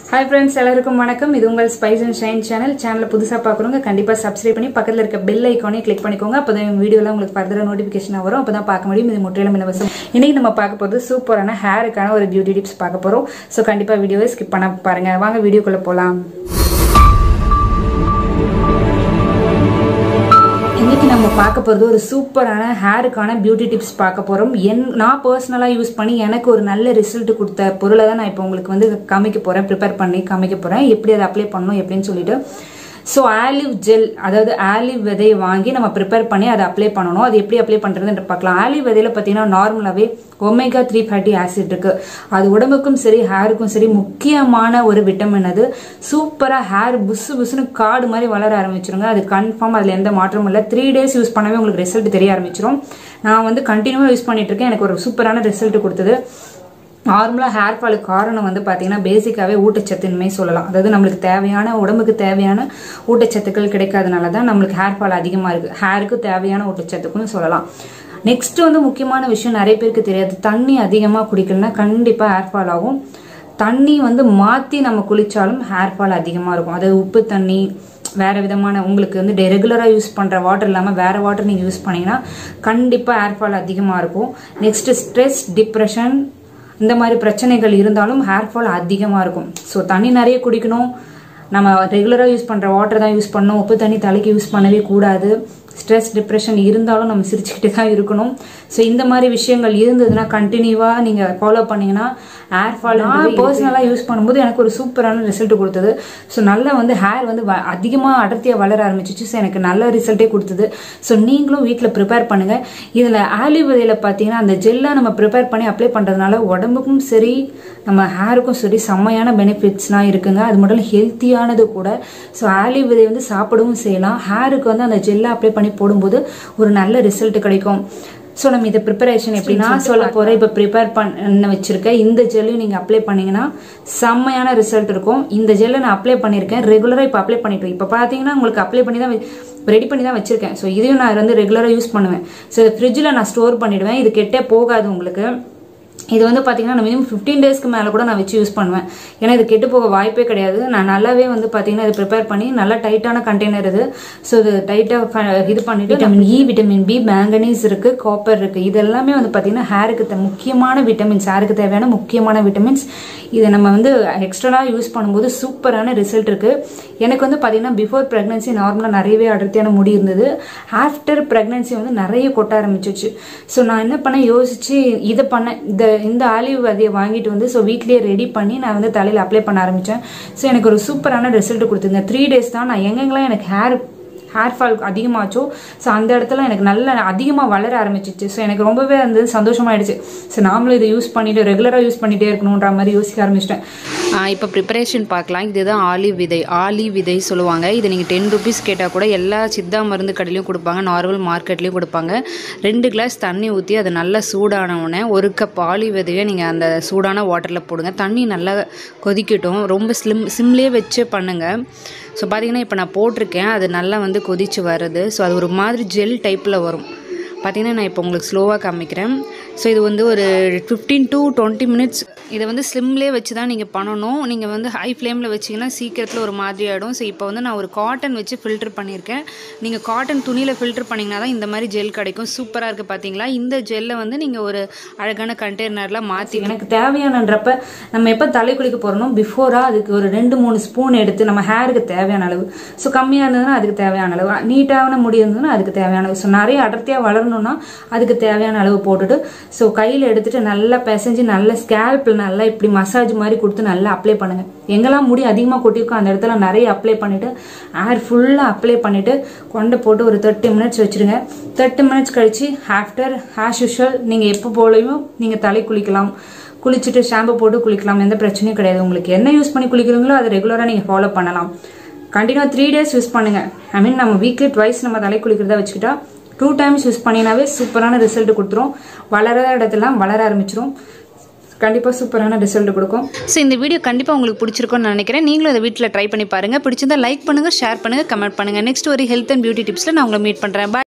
Hi friends, எல்லாருக்கும் வணக்கம். இது உங்கள் ஸ்பைஸ் அண்ட் ஷைன் சேனல். சேனலை புதுசா பார்க்குறவங்க கண்டிப்பா சப்ஸ்கிரைப் பண்ணி பக்கத்துல இருக்க பெல் ஐகானை கிளிக் பண்ணிக்கோங்க. அப்பதான் வீடியோல உங்களுக்கு ஃபர்தரா நோட்டிபிகேஷன் வரும். அப்பதான் பார்க்க முடியும். இது முற்றிலும் இலவசம். இன்னைக்கு நம்ம பார்க்க போறது சூப்பரான ஹேருக்கான ஒரு பியூட்டி டிப்ஸ் பார்க்க போறோம். சோ கண்டிப்பா வீடியோவை ஸ்கிப் பண்ண பாருங்க. வாங்க வீடியோக்குள்ள போலாம். இன்னைக்கு நம்ம பார்க்க போறது ஒரு சூப்பரான ஹேருக்கான பியூட்டி டிப்ஸ் பார்க்க போறோம். நான் பர்சனலா யூஸ் பண்ணி எனக்கு ஒரு நல்ல ரிசல்ட் கொடுத்த பொருளை தான் நான் இப்போ உங்களுக்கு வந்து காமிக்க போறேன், ப்ரிப்பேர் பண்ணி காமிக்க போறேன் எப்படி அதை அப்ளை பண்ணணும் எப்படின்னு சொல்லிட்டு. ஸோ ஆலிவ் ஜெல், அதாவது ஆலிவ் விதையை வாங்கி நம்ம ப்ரிப்பேர் பண்ணி அதை அப்ளை பண்ணணும். அது எப்படி அப்ளை பண்றதுன்னு பார்க்கலாம். ஆலிவ் விதையில பார்த்தீங்கன்னா நார்மலாவே ஒமேகா 3 ஃபேட்டி ஆசிட் இருக்கு. அது உடம்புக்கும் சரி ஹேருக்கும் சரி முக்கியமான ஒரு விட்டமின். அது சூப்பரா ஹேர் புசு புசுன்னு காடு மாதிரி வளர ஆரம்பிச்சிருங்க. அது கன்ஃபார்ம், அதுல எந்த மாற்றமும் இல்லை. 3 days யூஸ் பண்ணவே உங்களுக்கு ரிசல்ட் தெரிய ஆரம்பிச்சிடும். நான் வந்து கண்டினியூவா யூஸ் பண்ணிட்டு இருக்கேன். எனக்கு ஒரு சூப்பரான ரிசல்ட் கொடுத்தது. நார்மலா ஹேர் ஃபாலுக்கு காரணம் வந்து பாத்தீங்கன்னா பேசிக்காவே ஊட்டச்சத்துன்மே சொல்லலாம். அதாவது நம்மளுக்கு தேவையான உடம்புக்கு தேவையான ஊட்டச்சத்துக்கள் கிடைக்காதனாலதான் நம்மளுக்கு ஹேர் ஃபால் அதிகமா இருக்கு. ஹேருக்கு தேவையான ஊட்டச்சத்துக்குன்னு சொல்லலாம். நெக்ஸ்ட் வந்து முக்கியமான விஷயம் நிறைய பேருக்கு தெரியாது. தண்ணி அதிகமா குடிக்கலன்னா கண்டிப்பா ஹேர் ஃபால் ஆகும். தண்ணி வந்து மாத்தி நம்ம குளிச்சாலும் ஹேர் ஃபால் அதிகமா இருக்கும். அதாவது உப்பு தண்ணி, வேற விதமான உங்களுக்கு வந்து ரெகுலரா யூஸ் பண்ற வாட்டர் இல்லாம வேற வாட்டர் நீங்க யூஸ் பண்ணீங்கன்னா கண்டிப்பா ஹேர் ஃபால் அதிகமா இருக்கும். நெக்ஸ்ட் ஸ்ட்ரெஸ், டிப்ரெஷன், இந்த மாதிரி பிரச்சனைகள் இருந்தாலும் ஹேர் ஃபால் அதிகமா இருக்கும். ஸோ தண்ணி நிறைய குடிக்கணும். நம்ம ரெகுலரா யூஸ் பண்ற வாட்டர் தான் யூஸ் பண்ணணும். உப்பு தண்ணி தலைக்கு யூஸ் பண்ணவே கூடாது. ஸ்ட்ரெஸ், டிப்ரெஷன் இருந்தாலும் நம்ம சிரிச்சுக்கிட்டே தான் இருக்கணும். ஸோ இந்த மாதிரி விஷயங்கள் இருந்ததுன்னா கண்டினியூவா நீங்க ஃபாலோ பண்ணீங்கன்னா ஹேர் ஃபால் பர்சனலா யூஸ் பண்ணும்போது எனக்கு ஒரு சூப்பரான ரிசல்ட் கொடுத்தது. ஸோ நல்லா வந்து ஹேர் வந்து அதிகமா அடர்த்தியா வளர ஆரம்பிச்சிச்சு. ஸோ எனக்கு நல்ல ரிசல்ட்டே கொடுத்தது. ஸோ நீங்களும் வீட்டில் ப்ரிப்பேர் பண்ணுங்க. இதுல ஆலிவ் விதையில பார்த்தீங்கன்னா அந்த ஜெல்லா நம்ம ப்ரிப்பேர் பண்ணி அப்ளை பண்றதுனால உடம்புக்கும் சரி நம்ம ஹேருக்கும் சரி செம்மையான பெனிஃபிட்ஸ்லாம் இருக்குங்க. அது மட்டும் ஹெல்த்தியானது கூட. ஸோ ஆலிவ் விதை வந்து சாப்பிடவும் செய்யலாம். ஹேருக்கு வந்து அந்த ஜெல்லா அப்ளை பண்ணி போடும்போது ஒரு நல்ல ரிசல்ட் கிடைக்கும். ஸோ நம்ம இதை ப்ரிப்பரேஷன் எப்படி நான் சொல்ல போறேன். இப்போ ப்ரிப்பேர் பண்ண வச்சிருக்கேன் இந்த ஜெல்லையும் நீங்க அப்ளை பண்ணீங்கன்னா செம்மையான ரிசல்ட் இருக்கும். இந்த ஜெல்லை நான் அப்ளை பண்ணிருக்கேன். ரெகுலரா இப்போ அப்ளை பண்ணிட்டு இப்போ பாத்தீங்கன்னா உங்களுக்கு அப்ளை பண்ணி தான் ரெடி பண்ணி தான் வச்சிருக்கேன். ஸோ இதையும் நான் வந்து ரெகுலரா யூஸ் பண்ணுவேன். ஸோ ஃப்ரிட்ஜில் நான் ஸ்டோர் பண்ணிடுவேன். இது கெட்டே போகாது உங்களுக்கு. இது வந்து பாத்தீங்கன்னா மினிமம் 15 daysக்கு மேல கூட நான் வச்சு யூஸ் பண்ணுவேன். ஏன்னா இது கெட்டு போக வாய்ப்பே கிடையாது. நான் நல்லாவே வந்து பாத்தீங்கன்னா இது ப்ரிப்பேர் பண்ணி நல்லா டைட்டான கண்டெய்னர் இது. ஸோ இது டைட்டா இது பண்ணிட்டு vitamin E, vitamin B, manganese இருக்கு, காப்பர் இருக்கு. இது எல்லாமே வந்து பாத்தீங்கன்னா ஹேருக்கு முக்கியமான விட்டமின்ஸ், ஹேருக்கு தேவையான முக்கியமான விட்டமின்ஸ். இதை நம்ம வந்து எக்ஸ்ட்ரா யூஸ் பண்ணும்போது சூப்பரான ரிசல்ட் இருக்கு. எனக்கு வந்து பாத்தீங்கன்னா பிஃபோர் பிரெக்னன்சி நார்மலா நிறையவே அடர்த்தியான முடி இருந்தது. ஆஃப்டர் பிரெக்னன்சி வந்து நிறைய கொட்ட ஆரம்பிச்சிச்சு. ஸோ நான் என்ன பண்ண யோசிச்சு இதை பண்ண இந்த ஆலிவ் விதையை வாங்கிட்டு வந்து ஸோ வீட்லயே ரெடி பண்ணி நான் வந்து தலையில அப்ளை பண்ண ஆரம்பிச்சேன். ஸோ எனக்கு ஒரு சூப்பரான ரிசல்ட் கொடுத்துருங்க. 3 days தான் நான் எங்கெங்கெல்லாம் எனக்கு ஹேர் ஃபால் அதிகமாச்சோ ஸோ அந்த இடத்துல எனக்கு நல்ல அதிகமாக வளர ஆரம்பிச்சிச்சு. ஸோ எனக்கு ரொம்பவே வந்து சந்தோஷமாயிடுச்சு. ஸோ நாமளும் இதை யூஸ் பண்ணிட்டு ரெகுலராக யூஸ் பண்ணிட்டே இருக்கணுன்ற மாதிரி யோசிக்க ஆரம்பிச்சிட்டேன். இப்போ ப்ரிப்பரேஷன் பார்க்கலாம். இதுதான் ஆலிவ் விதை சொல்லுவாங்க. இது நீங்கள் 10 rupees கேட்டால் கூட எல்லா சித்தா மருந்து கடையிலையும் கொடுப்பாங்க, நார்மல் மார்க்கெட்லேயும் கொடுப்பாங்க. 2 glass தண்ணி ஊற்றி அது நல்லா சூடான உடனே 1 cup ஆலிவ் விதையை நீங்கள் அந்த சூடான வாட்டரில் போடுங்க. தண்ணி நல்லா கொதிக்கட்டும். ரொம்ப சிம்லேயே வச்சு பண்ணுங்கள். ஸோ பார்த்தீங்கன்னா இப்போ நான் போட்டிருக்கேன். அது நல்லா வந்து கொதிச்சு வருது. ஸோ அது ஒரு மாதிரி ஜெல் டைப்பில் வரும். பார்த்தீங்கன்னா நான் இப்போ உங்களுக்கு ஸ்லோவாக காமிக்கிறேன். ஸோ இது வந்து ஒரு 15 to 20 minutes இதை வந்து ஸ்லிம்லேயே வச்சு தான் நீங்கள் பண்ணணும். நீங்கள் வந்து ஹை ஃப்ளேமில் வச்சிங்கன்னா சீக்கிரத்தில் ஒரு மாதிரி ஆகிடும். ஸோ இப்போ வந்து நான் ஒரு காட்டன் வச்சு ஃபில்டர் பண்ணியிருக்கேன். நீங்கள் காட்டன் துணியில் ஃபில்டர் பண்ணிங்கன்னா தான் இந்த மாதிரி ஜெல் கிடைக்கும். சூப்பராக இருக்குது பார்த்தீங்களா. இந்த ஜெல்லை வந்து நீங்கள் ஒரு அழகான கண்டெய்னரில் மாற்றி எனக்கு தேவையானன்றப்ப நம்ம எப்போ தலை குளிக்க போகிறோம் பிஃபோராக அதுக்கு ஒரு 2-3 ஸ்பூன் எடுத்து நம்ம ஹேருக்கு தேவையான அளவு, ஸோ கம்மியாக இருந்ததுன்னா அதுக்கு தேவையான அளவு, நீட்டான முடி இருந்ததுன்னா அதுக்கு தேவையான அளவு, ஸோ நிறைய அடர்த்தியாக வளரணும்னா அதுக்கு தேவையான அளவு போட்டுட்டு ஸோ கையில் எடுத்துட்டு நல்லா பிசைஞ்சு நல்ல ஸ்கேல்பில் நல்லா இப்படி மசாஜ் மாதிரி கொடுத்து நல்லா அப்ளை பண்ணுங்க. எங்கெல்லாம் முடி அதிகமாக கொட்டிருக்கோ அந்த இடத்துல நிறைய அப்ளை பண்ணிட்டு ஹேர் ஃபுல்லாக அப்ளை பண்ணிட்டு கொண்டை போட்டு ஒரு 30 minutes வச்சிருங்க. 30 minutes கழிச்சு ஆஃப்டர் ஆஸ் யூஷுவல் நீங்கள் எப்போ போலையும் நீங்கள் தலை குளிக்கலாம். குளிச்சுட்டு ஷாம்பு போட்டு குளிக்கலாம். எந்த பிரச்சனையும் கிடையாது. உங்களுக்கு என்ன யூஸ் பண்ணி குளிக்கிறீங்களோ அதை ரெகுலராக நீங்கள் ஃபாலோ பண்ணலாம். கண்டினியூ 3 days யூஸ் பண்ணுங்க. ஐ மீன் நம்ம வீக்லி ட்வைஸ் நம்ம தலை குளிக்கிறதா வச்சுக்கிட்டா 2 times யூஸ் பண்ணினாவே சூப்பரான ரிசல்ட் கொடுத்துரும். வளராத இடத்துல வளர ஆரம்பிச்சிடும். கண்டிப்பாக சூப்பரான ரிசல்ட் கொடுக்கும். ஸோ இந்த வீடியோ கண்டிப்பாக உங்களுக்கு பிடிச்சிருக்கும்னு நினைக்கிறேன். நீங்களும் அதை வீட்டில் ட்ரை பண்ணி பாருங்கள். பிடிச்சிருந்தா லைக் பண்ணுங்கள், ஷேர் பண்ணுங்கள், கமெண்ட் பண்ணுங்கள். நெக்ஸ்ட் ஒரு ஹெல்த் அண்ட் பியூட்டி டிப்ஸில் நான் உங்களை மீட் பண்ணுறேன்.